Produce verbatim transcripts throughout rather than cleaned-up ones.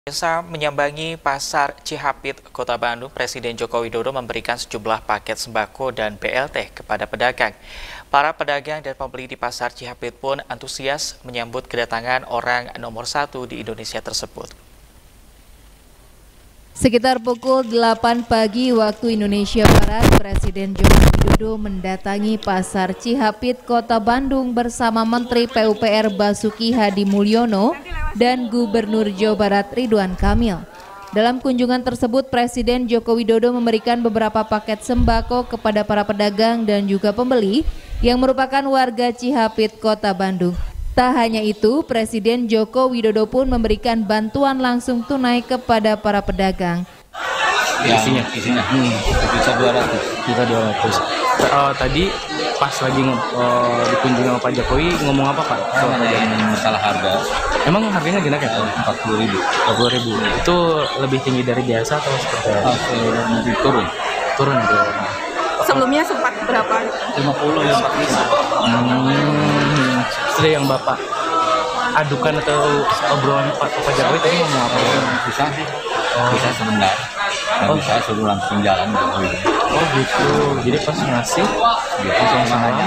Desa menyambangi Pasar Cihapit, Kota Bandung, Presiden Joko Widodo memberikan sejumlah paket sembako dan B L T kepada pedagang. Para pedagang dan pembeli di Pasar Cihapit pun antusias menyambut kedatangan orang nomor satu di Indonesia tersebut. Sekitar pukul delapan pagi waktu Indonesia Barat, Presiden Joko Widodo mendatangi Pasar Cihapit, Kota Bandung bersama Menteri P U P R Basuki Hadi Mulyono dan Gubernur Jawa Barat Ridwan Kamil. Dalam kunjungan tersebut, Presiden Joko Widodo memberikan beberapa paket sembako kepada para pedagang dan juga pembeli yang merupakan warga Cihapit, Kota Bandung. Tak hanya itu, Presiden Joko Widodo pun memberikan bantuan langsung tunai kepada para pedagang. Ya, isinya, isinya, hmm, bisa dua ratus, bisa dua ratus. Uh, tadi pas lagi uh, dikunjungi sama Pak Jokowi ngomong apa Pak? Soal masalah harga. Emang harganya gimana kan? Empat puluh ribu. Empat puluh ribu. Itu lebih tinggi dari biasa atau seperti apa? Lebih turun. Turun tuh. Sebelumnya sempat berapa? Lima puluh, lima puluh. Hmm. Setelah yang Bapak adukan atau obrolan Pak Pak Jokowi tadi ngomong apa? Bisa sih, oh. bisa sebentar. Dan oh. bisa suruh langsung jalan Jokowi. Oh gitu. Jadi pas ngasih, gitu. Langsung saja.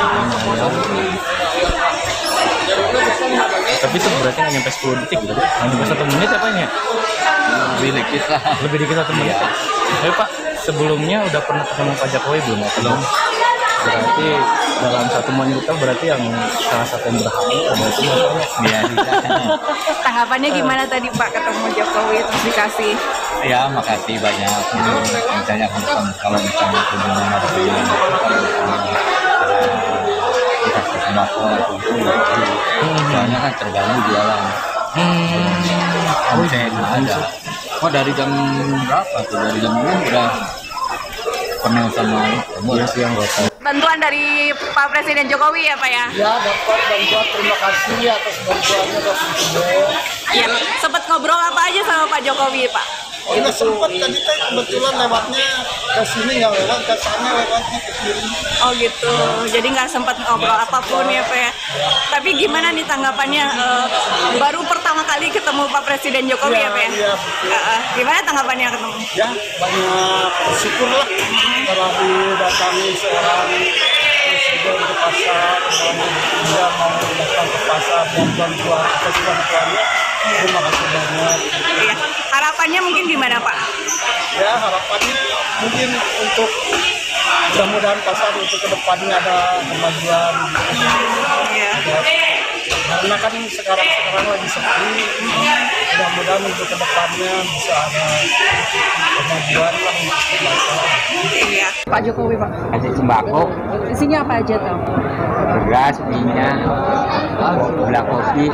Tapi itu berarti nggak nyampe sepuluh detik gitu? Nggak nyampe satu menit apanya? Lebih dikit lah. Lebih dikit satu menit. Iya. Tapi Pak, sebelumnya udah pernah ketemu Pak Jokowi belum? Belum. Berarti dalam satu menit itu berarti yang salah satu yang berhasil berarti Iya. Tanggapannya gimana tadi Pak ketemu Jokowi terus dikasih? Ya makasih banyak. Misalnya kalau misalnya kunjungan ada kunjungan kalau misalnya dikasih sembako itu soalnya kan terganggu jualan. Hmm. Omset nggak ada. Oh dari jam berapa tuh? Dari jam enam udah penuh sama iya sih yang gak. Bantuan dari Pak Presiden Jokowi ya Pak ya? Ya dapat bantuan, terima kasih atas bantuannya Pak Presiden. Iya, sempat ngobrol apa aja sama Pak Jokowi Pak? Oh ini sempat tadi teh kebetulan lewatnya ke sini nggak lewat ke sana lewatnya ke kiri. Oh gitu, jadi nggak sempat ngobrol apapun ya Pak ya. Tapi gimana nih tanggapannya? Uh, baru pertama kali ketemu Pak Presiden Jokowi ya, ya Pak ya? Iya, uh, uh, gimana tanggapannya ketemu? Ya banyak bersyukur lah telah didatangi seorang presiden ke pasar, dia mau datang ke pasar dan bantuan bantuannya. Terima kasih banyak. Iya. Harapannya mungkin gimana Pak? Ya harapannya mungkin untuk mudah-mudahan pasar untuk kedepannya ada kemajuan. Iya. Karena kan sekarang sekarang lagi sepi. Mudah-mudahan untuk kedepannya bisa ada kemajuan lah untuk pasar. Iya. Pak Jokowi Pak. Kasih sembako. Isinya apa aja tuh? Beras, minyak, gula kopi,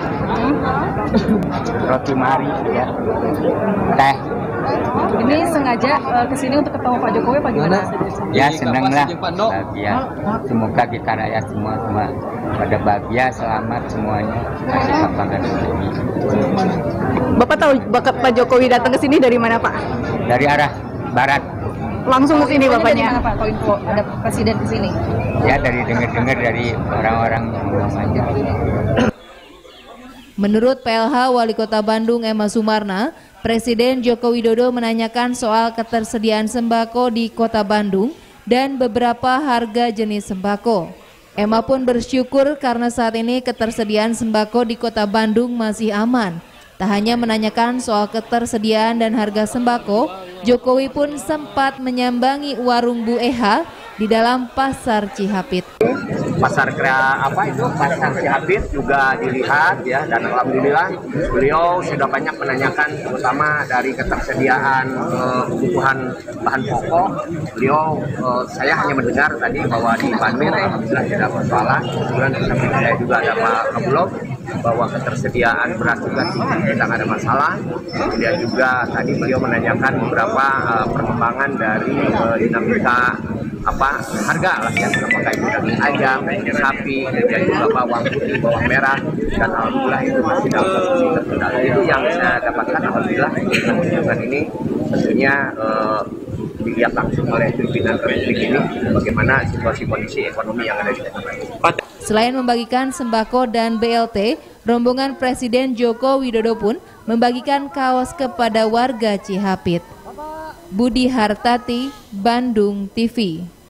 roti mari, ya, teh. Ini sengaja uh, kesini untuk ketemu Pak Jokowi apa gimana? Ya senang lah, bahagia. Semoga kita rakyat semua semua pada bahagia, selamat semuanya. Kasih kabar Jokowi. Bapak tahu bakat Pak Jokowi datang ke sini dari mana Pak? Dari arah barat. Langsung ke sini bapaknya. Mana Pak? Kok info ada presiden ke sini? Ya dari dengar-dengar dari orang-orang yang ngomong aja. Menurut P L H Wali Kota Bandung Emma Sumarna, Presiden Joko Widodo menanyakan soal ketersediaan sembako di Kota Bandung dan beberapa harga jenis sembako. Emma pun bersyukur karena saat ini ketersediaan sembako di Kota Bandung masih aman. Tak hanya menanyakan soal ketersediaan dan harga sembako, Jokowi pun sempat menyambangi warung Bu Eha di dalam Pasar Cihapit. Pasar krea apa itu Pasar Cihapit juga dilihat ya, dan alhamdulillah beliau sudah banyak menanyakan terutama dari ketersediaan uh, kebutuhan bahan pokok. Beliau uh, saya hanya mendengar tadi bahwa di Bandung alhamdulillah tidak masalah. Kemudian saya juga ada Pak Kablok bahwa ketersediaan beras juga tidak ada masalah. Kemudian juga tadi beliau menanyakan beberapa uh, perkembangan dari uh, dinamika apa harga lah ya, apakah itu daging ayam, daging sapi, dan juga bawang putih, bawang merah, dan alhamdulillah itu masih dalam posisi terkendali. Itu yang saya dapatkan alhamdulillah dengan kunjungan ini tentunya eh, dilihat langsung oleh pimpinan Republik ini bagaimana situasi kondisi ekonomi yang ada di kota Selain membagikan sembako dan B L T, rombongan Presiden Joko Widodo pun membagikan kaos kepada warga Cihapit. Budi Hartati, Bandung T V.